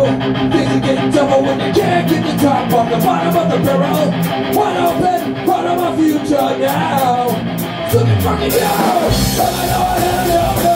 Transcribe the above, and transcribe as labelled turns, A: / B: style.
A: Things are getting tougher when you can't get the top off the bottom of the barrel. Wide open, part of my future now. So fucking go, and I know I had enough.